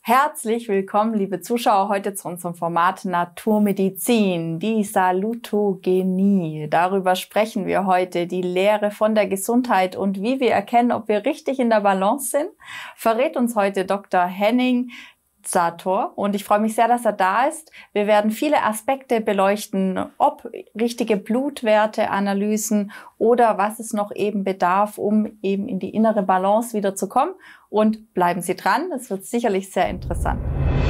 Herzlich willkommen, liebe Zuschauer, heute zu unserem Format Naturmedizin, die Salutogenie. Darüber sprechen wir heute, die Lehre von der Gesundheit und wie wir erkennen, ob wir richtig in der Balance sind, verrät uns heute Dr. Henning Zator und ich freue mich sehr, dass er da ist. Wir werden viele Aspekte beleuchten, ob richtige Blutwerteanalysen oder was es noch eben bedarf, um eben in die innere Balance wieder zu kommen. Und bleiben Sie dran, es wird sicherlich sehr interessant.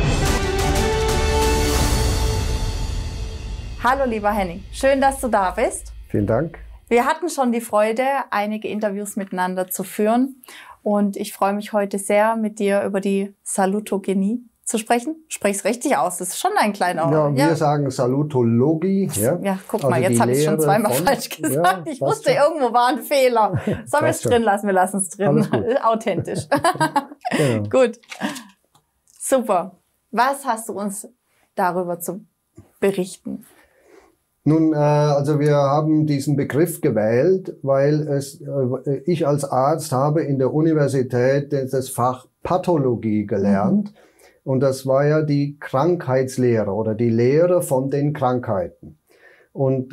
Hallo lieber Henning, schön, dass du da bist. Vielen Dank. Wir hatten schon die Freude, einige Interviews miteinander zu führen. Und ich freue mich heute sehr, mit dir über die Salutogenie zu sprechen. Sprich's richtig aus, das ist schon ein kleiner... Ja, wir sagen Salutologie. Ja, guck mal, jetzt habe ich schon zweimal falsch gesagt. Ja, ich wusste, irgendwo war ein Fehler. Sollen wir es drin lassen? Wir lassen es drin. Authentisch. Genau. Gut. Super. Was hast du uns darüber zu berichten? Nun, also wir haben diesen Begriff gewählt, weil ich als Arzt habe in der Universität das Fach Pathologie gelernt. Und das war ja die Krankheitslehre oder die Lehre von den Krankheiten. Und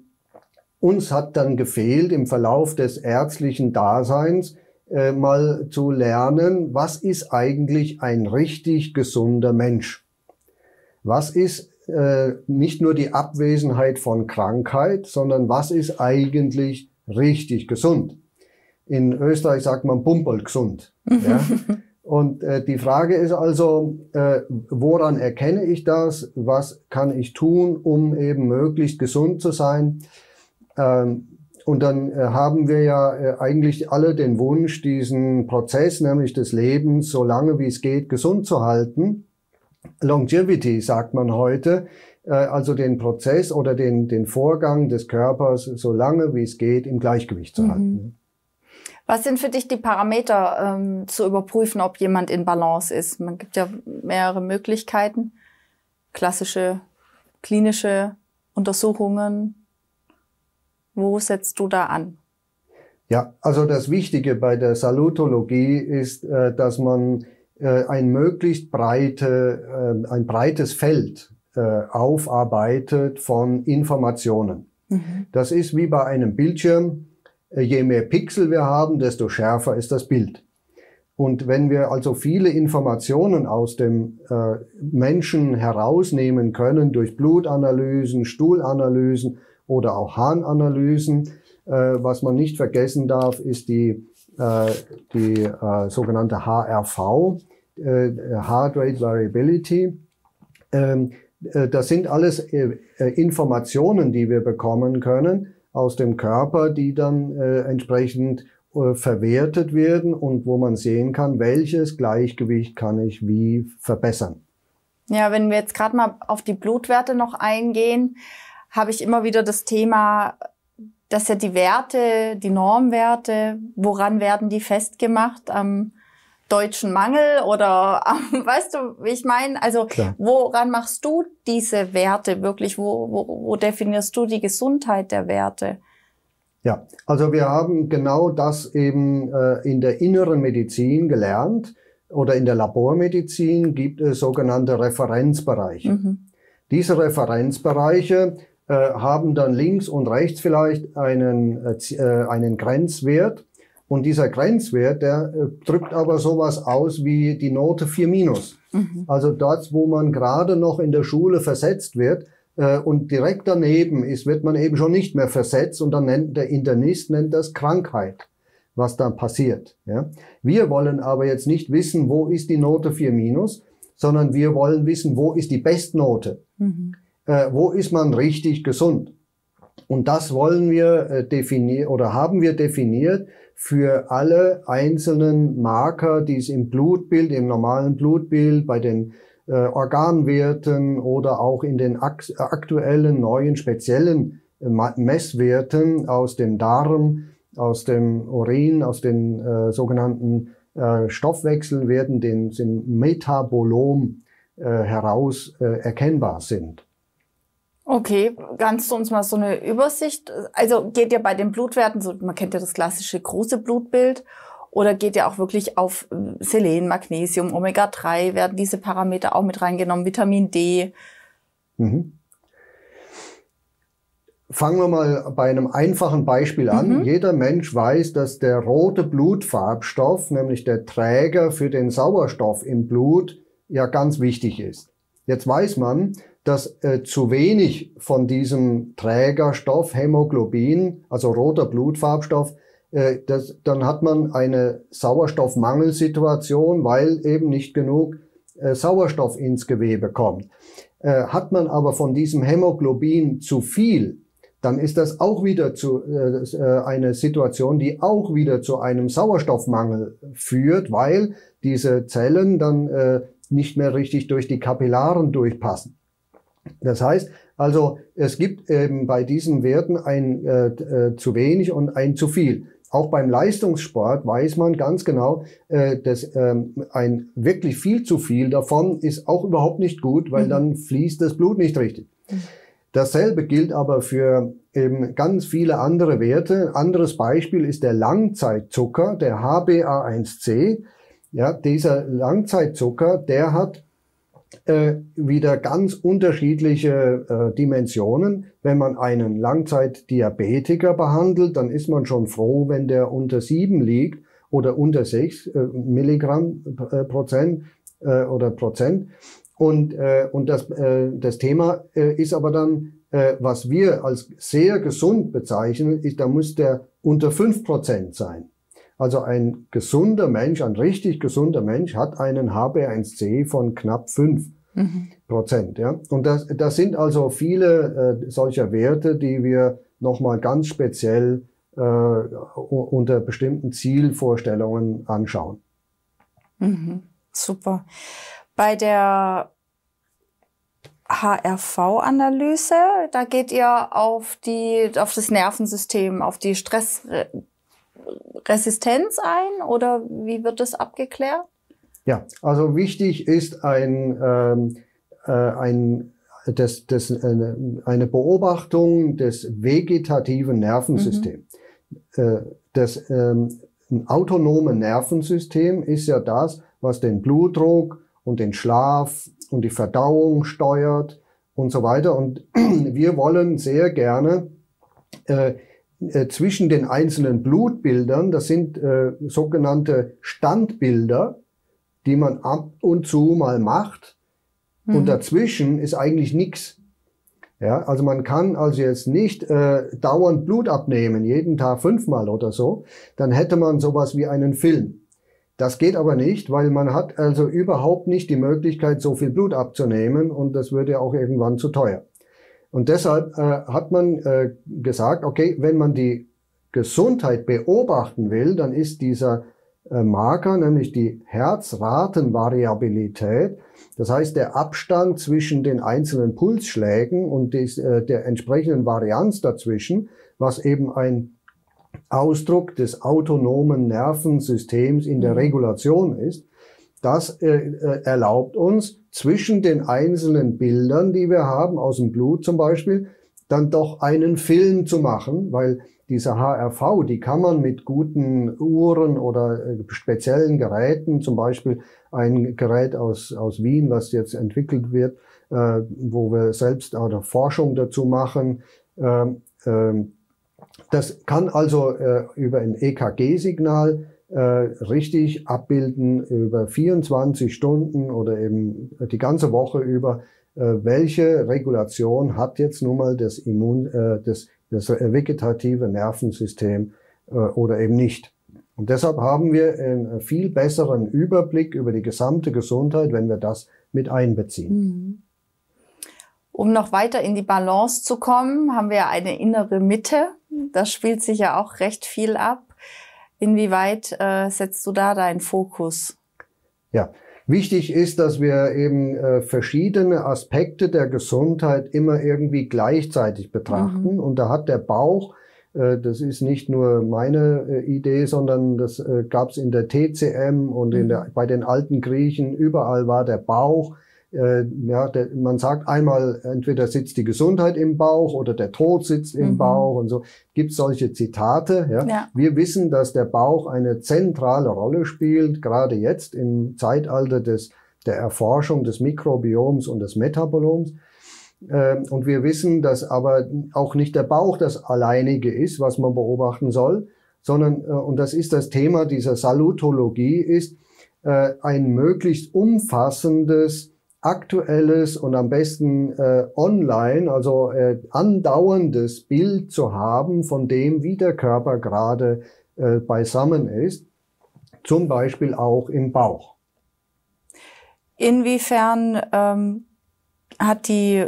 uns hat dann gefehlt, im Verlauf des ärztlichen Daseins mal zu lernen, was ist eigentlich ein richtig gesunder Mensch? Was ist nicht nur die Abwesenheit von Krankheit, sondern was ist eigentlich richtig gesund? In Österreich sagt man Pumperl gesund. Ja? Und die Frage ist also, woran erkenne ich das? Was kann ich tun, um eben möglichst gesund zu sein? Und dann haben wir ja eigentlich alle den Wunsch, diesen Prozess, nämlich des Lebens, so lange wie es geht, gesund zu halten. Longevity sagt man heute, also den Prozess oder den Vorgang des Körpers so lange wie es geht im Gleichgewicht zu halten. Was sind für dich die Parameter, zu überprüfen, ob jemand in Balance ist? Man gibt ja mehrere Möglichkeiten, klassische klinische Untersuchungen. Wo setzt du da an? Ja, also das Wichtige bei der Salutologie ist, dass man ein möglichst breites Feld aufarbeitet von Informationen. Das ist wie bei einem Bildschirm. Je mehr Pixel wir haben, desto schärfer ist das Bild. Und wenn wir also viele Informationen aus dem Menschen herausnehmen können, durch Blutanalysen, Stuhlanalysen oder auch Harnanalysen, was man nicht vergessen darf, ist die sogenannte HRV, Heart Rate Variability. Das sind alles Informationen, die wir bekommen können aus dem Körper, die dann entsprechend verwertet werden und wo man sehen kann, welches Gleichgewicht kann ich wie verbessern. Ja, wenn wir jetzt gerade mal auf die Blutwerte noch eingehen, habe ich immer wieder das Thema, dass ja die Werte, die Normwerte, woran werden die festgemacht? Am deutschen Mangel oder weißt du, wie ich meine? Also klar. Woran machst du diese Werte wirklich? Wo definierst du die Gesundheit der Werte? Ja, also wir haben genau das eben in der inneren Medizin gelernt oder in der Labormedizin gibt es sogenannte Referenzbereiche. Diese Referenzbereiche haben dann links und rechts vielleicht einen Grenzwert. Und dieser Grenzwert, der drückt aber sowas aus wie die Note 4-. Also dort, wo man gerade noch in der Schule versetzt wird und direkt daneben ist, wird man eben schon nicht mehr versetzt und dann nennt der Internist das Krankheit, was dann passiert. Ja? Wir wollen aber jetzt nicht wissen, wo ist die Note 4-, sondern wir wollen wissen, wo ist die Bestnote? Wo ist man richtig gesund? Und das wollen wir definieren oder haben wir definiert für alle einzelnen Marker, die es im Blutbild, im normalen Blutbild, bei den Organwerten oder auch in den aktuellen, neuen, speziellen Messwerten aus dem Darm, aus dem Urin, aus den sogenannten Stoffwechselwerten, den Metabolom heraus erkennbar sind. Okay, kannst du uns mal so eine Übersicht, also geht ja bei den Blutwerten, so, man kennt ja das klassische große Blutbild Oder geht ihr auch wirklich auf Selen, Magnesium, Omega-3? Werden diese Parameter auch mit reingenommen? Vitamin D? Mhm. Fangen wir mal bei einem einfachen Beispiel an. Jeder Mensch weiß, dass der rote Blutfarbstoff, nämlich der Träger für den Sauerstoff im Blut, ja ganz wichtig ist. Jetzt weiß man, dass zu wenig von diesem Trägerstoff, Hämoglobin, also roter Blutfarbstoff, dann hat man eine Sauerstoffmangelsituation, weil eben nicht genug Sauerstoff ins Gewebe kommt. Hat man aber von diesem Hämoglobin zu viel, dann ist das auch wieder eine Situation, die auch wieder zu einem Sauerstoffmangel führt, weil diese Zellen dann nicht mehr richtig durch die Kapillaren durchpassen. Das heißt also, es gibt eben bei diesen Werten ein zu wenig und ein zu viel. Auch beim Leistungssport weiß man ganz genau, dass ein wirklich viel zu viel davon ist auch überhaupt nicht gut, weil dann fließt das Blut nicht richtig. Dasselbe gilt aber für eben ganz viele andere Werte. Ein anderes Beispiel ist der Langzeitzucker, der HbA1c. Ja, dieser Langzeitzucker, der hat wieder ganz unterschiedliche Dimensionen. Wenn man einen Langzeitdiabetiker behandelt, dann ist man schon froh, wenn der unter 7 liegt oder unter 6 Milligramm Prozent oder Prozent. Und das Thema ist aber dann, was wir als sehr gesund bezeichnen, ist, da muss der unter 5% sein. Also ein gesunder Mensch, ein richtig gesunder Mensch hat einen HbA1c von knapp 5%. Ja? Und das sind also viele solcher Werte, die wir nochmal ganz speziell unter bestimmten Zielvorstellungen anschauen. Super. Bei der HRV-Analyse, da geht ihr auf das Nervensystem, auf die Stressresistenz ein, oder wie wird das abgeklärt? Ja, also wichtig ist eine Beobachtung des vegetativen Nervensystems. Das autonome Nervensystem ist ja das, was den Blutdruck und den Schlaf und die Verdauung steuert und so weiter. Und wir wollen sehr gerne zwischen den einzelnen Blutbildern, das sind sogenannte Standbilder, die man ab und zu mal macht, und dazwischen ist eigentlich nichts. Ja, also man kann also jetzt nicht dauernd Blut abnehmen, jeden Tag 5-mal oder so, dann hätte man sowas wie einen Film. Das geht aber nicht, weil man hat also überhaupt nicht die Möglichkeit, so viel Blut abzunehmen, und das würde auch irgendwann zu teuer. Und deshalb hat man gesagt, okay, wenn man die Gesundheit beobachten will, dann ist dieser Marker, nämlich die Herzratenvariabilität, das heißt der Abstand zwischen den einzelnen Pulsschlägen und der entsprechenden Varianz dazwischen, was eben ein Ausdruck des autonomen Nervensystems in der Regulation ist, das erlaubt uns, zwischen den einzelnen Bildern, die wir haben, aus dem Blut zum Beispiel, dann doch einen Film zu machen, weil diese HRV, die kann man mit guten Uhren oder speziellen Geräten, zum Beispiel ein Gerät aus Wien, was jetzt entwickelt wird, wo wir selbst auch Forschung dazu machen. Das kann also über ein EKG-Signal richtig abbilden über 24 Stunden oder eben die ganze Woche über, welche Regulation hat jetzt nun mal das vegetative Nervensystem oder eben nicht. Und deshalb haben wir einen viel besseren Überblick über die gesamte Gesundheit, wenn wir das mit einbeziehen. Um noch weiter in die Balance zu kommen, haben wir eine innere Mitte. Da spielt sich ja auch recht viel ab. Inwieweit setzt du da deinen Fokus? Ja, wichtig ist, dass wir eben verschiedene Aspekte der Gesundheit immer irgendwie gleichzeitig betrachten. Und da hat der Bauch, das ist nicht nur meine Idee, sondern das gab es in der TCM und bei den alten Griechen, überall war der Bauch Man sagt einmal, entweder sitzt die Gesundheit im Bauch oder der Tod sitzt im Bauch und so. Gibt solche Zitate. Ja? Ja. Wir wissen, dass der Bauch eine zentrale Rolle spielt, gerade jetzt im Zeitalter der Erforschung des Mikrobioms und des Metaboloms. Und wir wissen, dass aber auch nicht der Bauch das Alleinige ist, was man beobachten soll, sondern, und das ist das Thema dieser Salutologie, ist ein möglichst umfassendes, aktuelles und am besten online, also andauerndes Bild zu haben von dem, wie der Körper gerade beisammen ist, zum Beispiel auch im Bauch. Inwiefern hat die,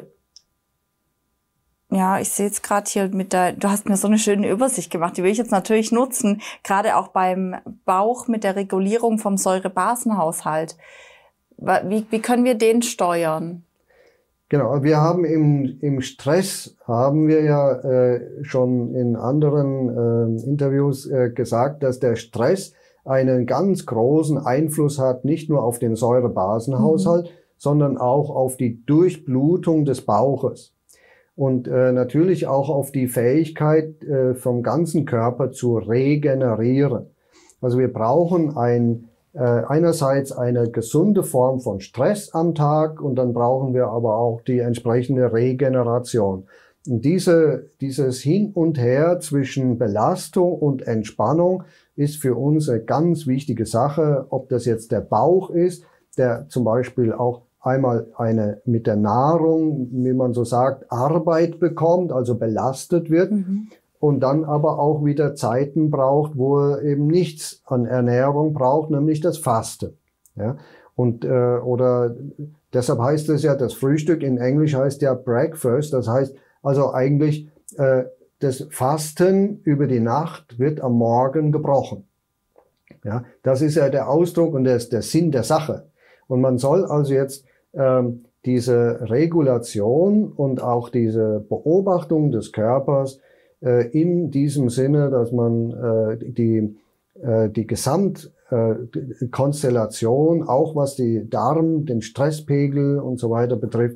ja, ich sehe jetzt gerade hier du hast mir so eine schöne Übersicht gemacht, die will ich jetzt natürlich nutzen, gerade auch beim Bauch mit der Regulierung vom Säurebasenhaushalt. Wie können wir den steuern? Genau, wir haben im Stress, haben wir ja schon in anderen Interviews gesagt, dass der Stress einen ganz großen Einfluss hat, nicht nur auf den Säurebasenhaushalt, sondern auch auf die Durchblutung des Bauches und natürlich auch auf die Fähigkeit vom ganzen Körper zu regenerieren. Also wir brauchen einerseits eine gesunde Form von Stress am Tag und dann brauchen wir aber auch die entsprechende Regeneration. Und dieses Hin und Her zwischen Belastung und Entspannung ist für uns eine ganz wichtige Sache, ob das jetzt der Bauch ist, der zum Beispiel auch einmal mit der Nahrung, wie man so sagt, Arbeit bekommt, also belastet wird. Und dann aber auch wieder Zeiten braucht, wo er eben nichts an Ernährung braucht, nämlich das Fasten. Ja? Und oder deshalb heißt es ja, das Frühstück in Englisch heißt ja Breakfast. Das heißt also eigentlich, das Fasten über die Nacht wird am Morgen gebrochen. Ja? Das ist ja der Ausdruck und der Sinn der Sache. Und man soll also jetzt diese Regulation und auch diese Beobachtung des Körpers in diesem Sinne, dass man die Gesamtkonstellation, auch was den Stresspegel und so weiter betrifft,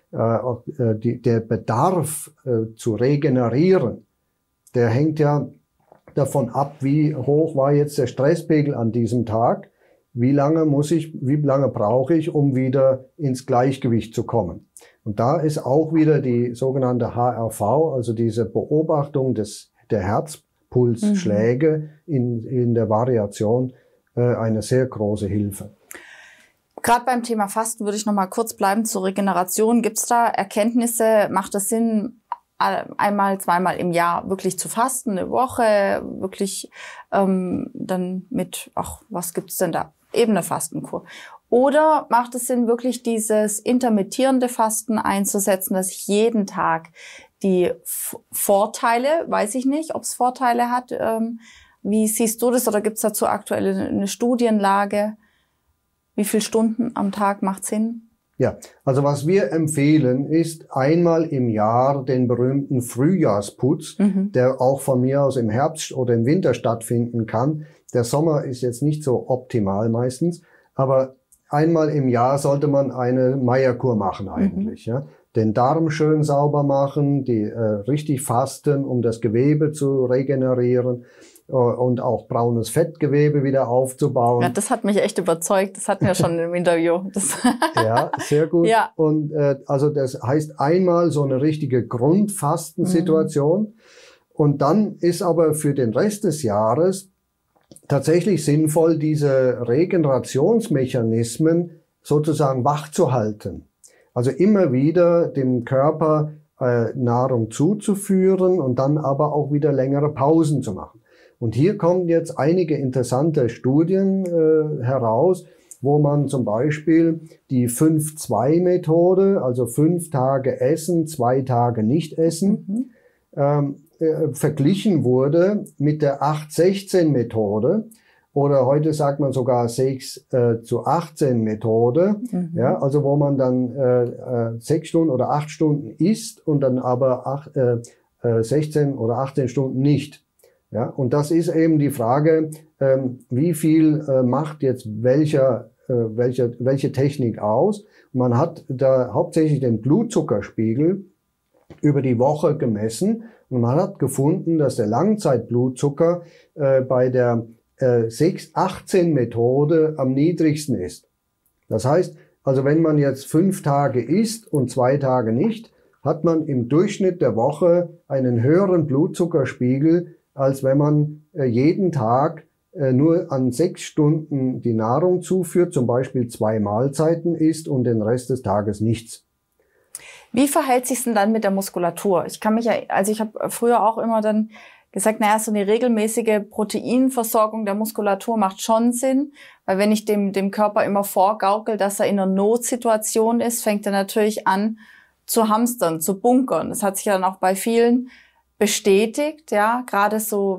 der Bedarf zu regenerieren, der hängt ja davon ab, wie hoch war jetzt der Stresspegel an diesem Tag, wie lange brauche ich, um wieder ins Gleichgewicht zu kommen. Und da ist auch wieder die sogenannte HRV, also diese Beobachtung der Herzpulsschläge in der Variation, eine sehr große Hilfe. Gerade beim Thema Fasten würde ich noch mal kurz bleiben zur Regeneration. Gibt es da Erkenntnisse? Macht es Sinn, einmal, zweimal im Jahr wirklich zu fasten, eine Woche, wirklich dann mit, was gibt's denn da? Eben eine Fastenkur. Oder macht es Sinn, wirklich dieses intermittierende Fasten einzusetzen, dass ich jeden Tag die Vorteile, weiß ich nicht, ob es Vorteile hat. Wie siehst du das oder gibt es dazu aktuell eine Studienlage? Wie viele Stunden am Tag macht Sinn? Ja, also was wir empfehlen, ist einmal im Jahr den berühmten Frühjahrsputz, der auch von mir aus im Herbst oder im Winter stattfinden kann. Der Sommer ist jetzt nicht so optimal meistens, aber einmal im Jahr sollte man eine Meierkur machen eigentlich. Ja? Den Darm schön sauber machen, richtig fasten, um das Gewebe zu regenerieren und auch braunes Fettgewebe wieder aufzubauen. Ja, das hat mich echt überzeugt. Das hatten wir schon im Interview. Ja, sehr gut. Ja. Und also das heißt einmal so eine richtige Grundfastensituation. Und dann ist aber für den Rest des Jahres tatsächlich sinnvoll, diese Regenerationsmechanismen sozusagen wach zu halten. Also immer wieder dem Körper Nahrung zuzuführen und dann aber auch wieder längere Pausen zu machen. Und hier kommen jetzt einige interessante Studien heraus, wo man zum Beispiel die 5-2-Methode, also 5 Tage essen, 2 Tage nicht essen, verglichen wurde mit der 8-16-Methode oder heute sagt man sogar 6-18-Methode, ja, also wo man dann 6 Stunden oder 8 Stunden isst und dann aber 16 oder 18 Stunden nicht. Ja, und das ist eben die Frage, wie viel macht jetzt welcher welche Technik aus. Man hat da hauptsächlich den Blutzuckerspiegel über die Woche gemessen und man hat gefunden, dass der Langzeitblutzucker bei der 6-18-Methode am niedrigsten ist. Das heißt, also wenn man jetzt 5 Tage isst und 2 Tage nicht, hat man im Durchschnitt der Woche einen höheren Blutzuckerspiegel, als wenn man jeden Tag nur an 6 Stunden die Nahrung zuführt, zum Beispiel 2 Mahlzeiten isst und den Rest des Tages nichts. Wie verhält sich's denn dann mit der Muskulatur? Ich habe früher auch immer dann gesagt, naja, so eine regelmäßige Proteinversorgung der Muskulatur macht schon Sinn, weil wenn ich dem Körper immer vorgaukel, dass er in einer Notsituation ist, fängt er natürlich an zu hamstern, zu bunkern. Das hat sich dann auch bei vielen bestätigt, ja, gerade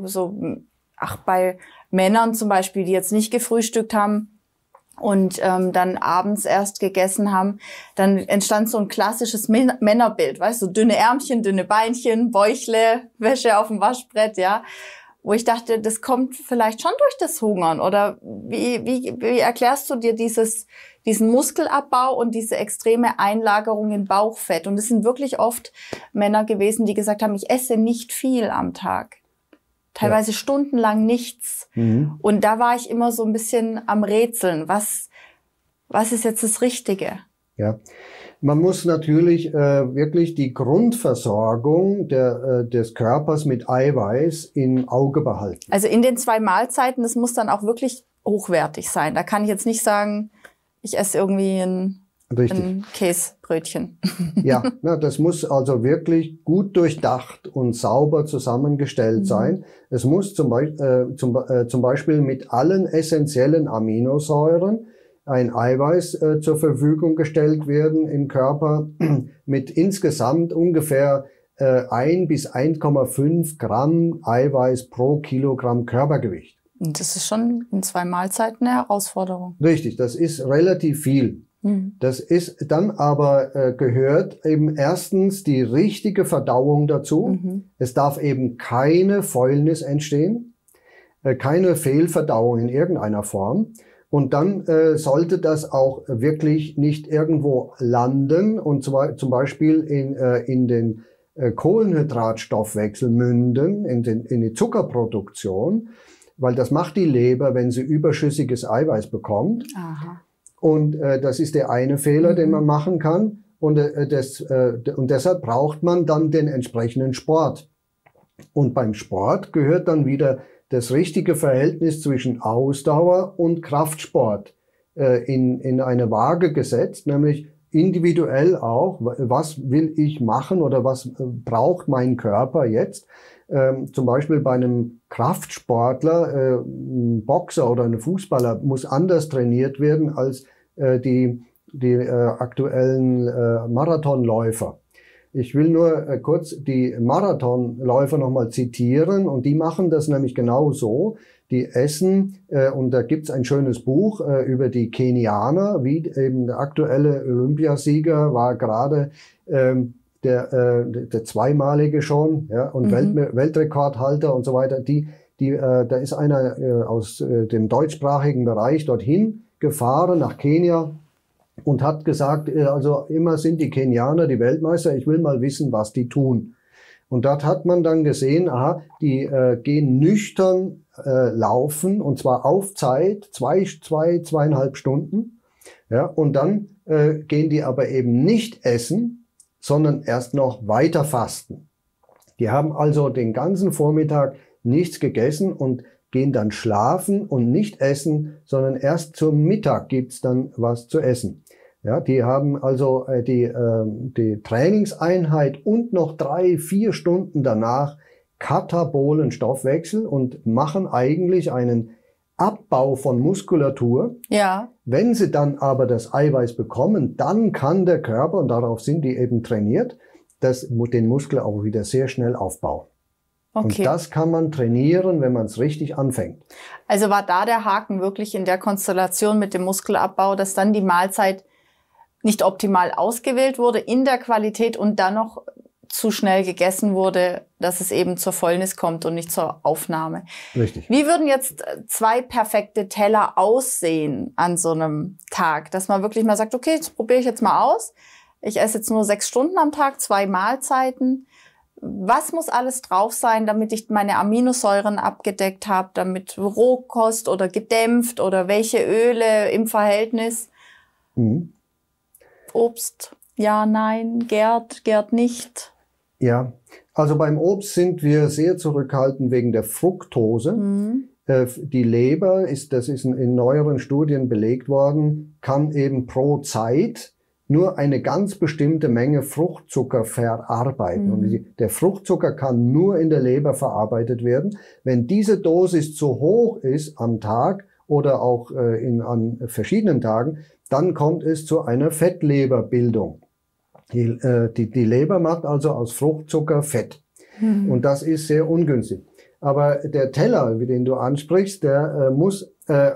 bei Männern zum Beispiel, die jetzt nicht gefrühstückt haben und dann abends erst gegessen haben, dann entstand so ein klassisches Männerbild, weißt du, so dünne Ärmchen, dünne Beinchen, Bäuchle, Wäsche auf dem Waschbrett, ja, wo ich dachte, das kommt vielleicht schon durch das Hungern, oder wie erklärst du dir diesen Muskelabbau und diese extreme Einlagerung in Bauchfett? Und es sind wirklich oft Männer gewesen, die gesagt haben, ich esse nicht viel am Tag. Teilweise stundenlang nichts. Mhm. Und da war ich immer so ein bisschen am Rätseln. Was ist jetzt das Richtige? Ja, man muss natürlich wirklich die Grundversorgung des Körpers mit Eiweiß im Auge behalten. Also in den 2 Mahlzeiten, das muss dann auch wirklich hochwertig sein. Da kann ich jetzt nicht sagen, ich esse irgendwie ein Käsebrötchen. Ja, das muss also wirklich gut durchdacht und sauber zusammengestellt sein. Es muss zum Beispiel mit allen essentiellen Aminosäuren ein Eiweiß zur Verfügung gestellt werden im Körper mit insgesamt ungefähr 1 bis 1,5 Gramm Eiweiß pro Kilogramm Körpergewicht. Und das ist schon in 2 Mahlzeiten eine Herausforderung. Richtig, das ist relativ viel. Das ist dann aber gehört eben erstens die richtige Verdauung dazu. Es darf eben keine Fäulnis entstehen, keine Fehlverdauung in irgendeiner Form. Und dann sollte das auch wirklich nicht irgendwo landen und zwar zum Beispiel in den Kohlenhydratstoffwechsel münden, in die Zuckerproduktion, weil das macht die Leber, wenn sie überschüssiges Eiweiß bekommt. Aha. Und das ist der eine Fehler, den man machen kann. Und deshalb braucht man dann den entsprechenden Sport. Und beim Sport gehört dann wieder das richtige Verhältnis zwischen Ausdauer und Kraftsport in eine Waage gesetzt, nämlich individuell auch, was will ich machen oder was braucht mein Körper jetzt. Zum Beispiel bei einem Kraftsportler, ein Boxer oder ein Fußballer muss anders trainiert werden als die aktuellen Marathonläufer. Ich will nur kurz die Marathonläufer nochmal zitieren und die machen das nämlich genau so. Die essen, und da gibt's ein schönes Buch über die Kenianer, wie eben der aktuelle Olympiasieger war gerade der zweimalige schon, ja, und Weltrekordhalter und so weiter. Da ist einer aus dem deutschsprachigen Bereich dorthin gefahren nach Kenia und hat gesagt, also immer sind die Kenianer die Weltmeister, ich will mal wissen, was die tun. Und dort hat man dann gesehen, aha, die gehen nüchtern laufen, und zwar auf Zeit, 2,5 Stunden. Ja, und dann gehen die aber eben nicht essen, sondern erst noch weiter fasten. Die haben also den ganzen Vormittag nichts gegessen und gehen dann schlafen und nicht essen, sondern erst zum Mittag gibt's dann was zu essen. Ja, die haben also die Trainingseinheit und noch 3-4 Stunden danach katabolen Stoffwechsel und machen eigentlich einen Abbau von Muskulatur. Ja. Wenn sie dann aber das Eiweiß bekommen, dann kann der Körper, und darauf sind die eben trainiert, den Muskel auch wieder sehr schnell aufbauen. Okay. Und das kann man trainieren, wenn man es richtig anfängt. Also war da der Haken wirklich in der Konstellation mit dem Muskelabbau, dass dann die Mahlzeit nicht optimal ausgewählt wurde in der Qualität und dann noch zu schnell gegessen wurde, dass es eben zur Fäulnis kommt und nicht zur Aufnahme. Richtig. Wie würden jetzt 2 perfekte Teller aussehen an so einem Tag? Dass man wirklich mal sagt, okay, das probiere ich jetzt mal aus. Ich esse jetzt nur 6 Stunden am Tag, 2 Mahlzeiten. Was muss alles drauf sein, damit ich meine Aminosäuren abgedeckt habe, damit Rohkost oder gedämpft oder welche Öle im Verhältnis? Obst, ja, nein, gärt nicht. Ja, also beim Obst sind wir sehr zurückhaltend wegen der Fructose. Die Leber, das ist in neueren Studien belegt worden, kann eben pro Zeit nur eine ganz bestimmte Menge Fruchtzucker verarbeiten. Und der Fruchtzucker kann nur in der Leber verarbeitet werden. Wenn diese Dosis zu hoch ist am Tag oder auch an verschiedenen Tagen, dann kommt es zu einer Fettleberbildung. Die Leber macht also aus Fruchtzucker Fett. Und das ist sehr ungünstig. Aber der Teller, den du ansprichst, der muss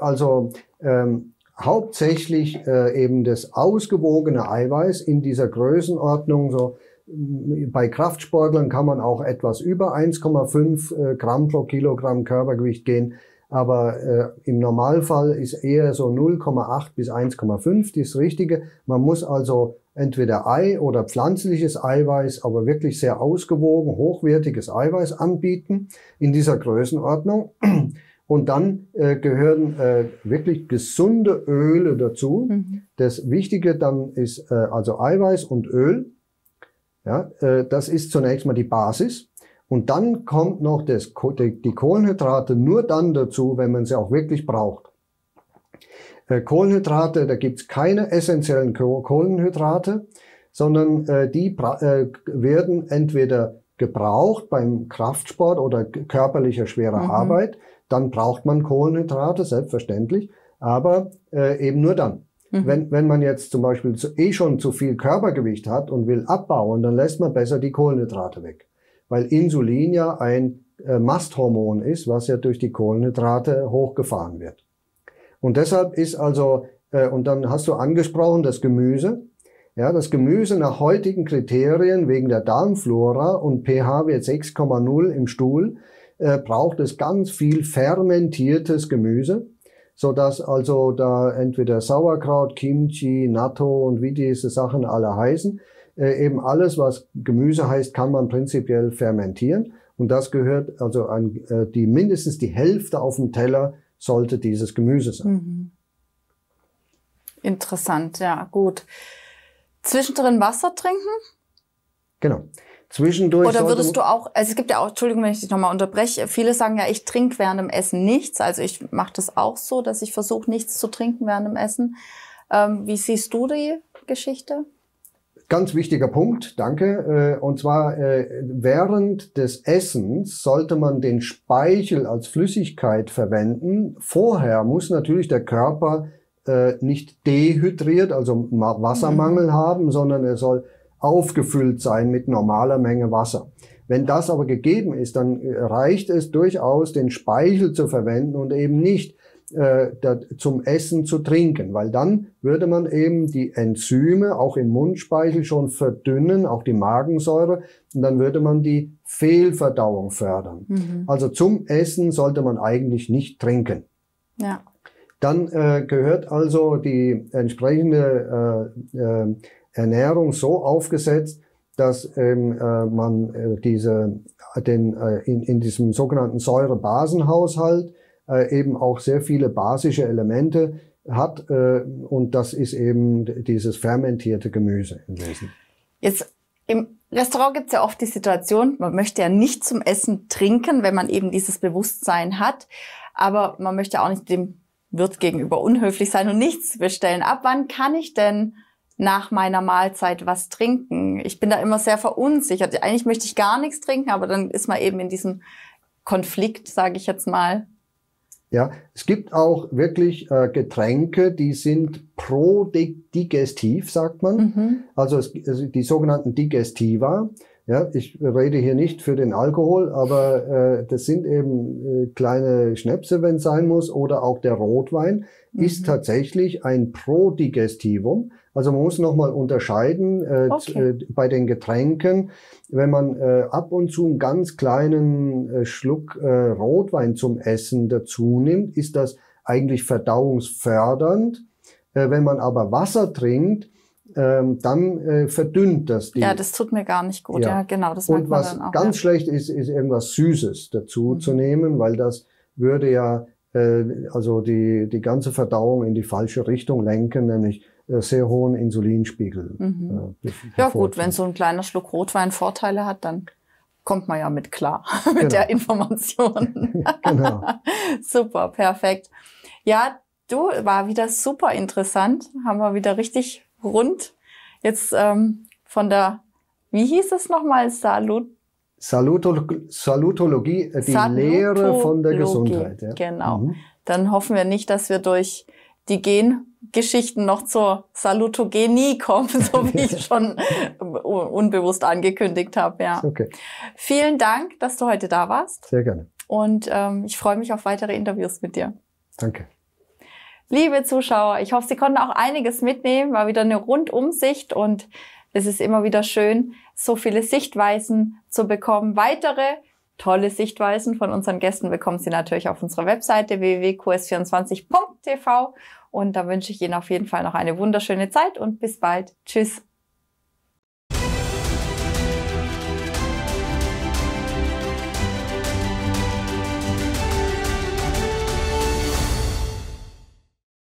hauptsächlich eben das ausgewogene Eiweiß in dieser Größenordnung. So bei Kraftsportlern kann man auch etwas über 1,5 Gramm pro Kilogramm Körpergewicht gehen. Aber im Normalfall ist eher so 0,8 bis 1,5 das Richtige. Man muss also entweder Ei oder pflanzliches Eiweiß, aber wirklich sehr ausgewogen, hochwertiges Eiweiß anbieten in dieser Größenordnung. Und dann gehören wirklich gesunde Öle dazu. Das Wichtige dann ist also Eiweiß und Öl. Ja, das ist zunächst mal die Basis. Und dann kommt noch die Kohlenhydrate nur dann dazu, wenn man sie auch wirklich braucht. Kohlenhydrate, da gibt's keine essentiellen Kohlenhydrate, sondern die werden entweder gebraucht beim Kraftsport oder körperlicher schwerer Arbeit. Dann braucht man Kohlenhydrate, selbstverständlich, aber eben nur dann. Wenn man jetzt zum Beispiel schon zu viel Körpergewicht hat und will abbauen, dann lässt man besser die Kohlenhydrate weg. Weil Insulin ja ein Masthormon ist, was ja durch die Kohlenhydrate hochgefahren wird. Und deshalb ist also, und dann hast du angesprochen, das Gemüse. Ja, das Gemüse nach heutigen Kriterien wegen der Darmflora und pH-Wert 6,0 im Stuhl, braucht es ganz viel fermentiertes Gemüse, so dass also da entweder Sauerkraut, Kimchi, Natto und wie diese Sachen alle heißen, eben alles, was Gemüse heißt, kann man prinzipiell fermentieren. Und das gehört also an mindestens die Hälfte auf dem Teller sollte dieses Gemüse sein. Interessant, ja, gut. Zwischendrin Wasser trinken? Genau. Zwischendurch. Oder würdest du auch, also es gibt ja auch, Entschuldigung, wenn ich dich nochmal unterbreche, viele sagen ja, ich trinke während dem Essen nichts. Also ich mache das auch so, dass ich versuche, nichts zu trinken während dem Essen. Wie siehst du die Geschichte? Ganz wichtiger Punkt, danke. Und zwar während des Essens sollte man den Speichel als Flüssigkeit verwenden. Vorher muss natürlich der Körper nicht dehydriert, also Wassermangel haben, sondern er soll aufgefüllt sein mit normaler Menge Wasser. Wenn das aber gegeben ist, dann reicht es durchaus, den Speichel zu verwenden und eben nicht zum Essen zu trinken, weil dann würde man eben die Enzyme auch im Mundspeichel schon verdünnen, auch die Magensäure, und dann würde man die Fehlverdauung fördern. Also zum Essen sollte man eigentlich nicht trinken. Ja. Dann gehört also die entsprechende Ernährung so aufgesetzt, dass man in diesem sogenannten Säurebasenhaushalt eben auch sehr viele basische Elemente hat, und das ist eben dieses fermentierte Gemüse im Wesentlichen. Jetzt im Restaurant gibt es ja oft die Situation, man möchte ja nicht zum Essen trinken, wenn man eben dieses Bewusstsein hat, aber man möchte auch nicht dem Wirt gegenüber unhöflich sein und nichts bestellen. Ab wann kann ich denn nach meiner Mahlzeit was trinken? Ich bin da immer sehr verunsichert. Eigentlich möchte ich gar nichts trinken, aber dann ist man eben in diesem Konflikt, sage ich jetzt mal. Ja, es gibt auch wirklich Getränke, die sind prodigestiv, sagt man. Also die sogenannten Digestiva. Ja, ich rede hier nicht für den Alkohol, aber das sind eben kleine Schnäpse, wenn es sein muss, oder auch der Rotwein ist tatsächlich ein Prodigestivum. Also man muss nochmal unterscheiden bei den Getränken. Wenn man ab und zu einen ganz kleinen Schluck Rotwein zum Essen dazu nimmt, ist das eigentlich verdauungsfördernd. Wenn man aber Wasser trinkt, dann verdünnt das die. Ja, das tut mir gar nicht gut. Ja, genau. Das und was dann auch, ganz schlecht ist irgendwas Süßes dazu zu nehmen, weil das würde ja also die ganze Verdauung in die falsche Richtung lenken, nämlich sehr hohen Insulinspiegel. Ja gut, wenn so ein kleiner Schluck Rotwein Vorteile hat, dann kommt man ja mit klar mit der Information. Genau. Super, perfekt. Ja, du, war wieder super interessant. Haben wir wieder richtig rund. Jetzt von der, wie hieß es nochmal? Salutologie, die Lehre von der Gesundheit. Ja. Genau. Dann hoffen wir nicht, dass wir durch die Gengeschichten noch zur Salutogenie kommen, so wie ich schon unbewusst angekündigt habe. Ja. Okay. Vielen Dank, dass du heute da warst. Sehr gerne. Und ich freue mich auf weitere Interviews mit dir. Danke. Liebe Zuschauer, ich hoffe, Sie konnten auch einiges mitnehmen. War wieder eine Rundumsicht und es ist immer wieder schön, so viele Sichtweisen zu bekommen. Weitere tolle Sichtweisen von unseren Gästen bekommen Sie natürlich auf unserer Webseite www.qs24.tv. Und da wünsche ich Ihnen auf jeden Fall noch eine wunderschöne Zeit und bis bald. Tschüss.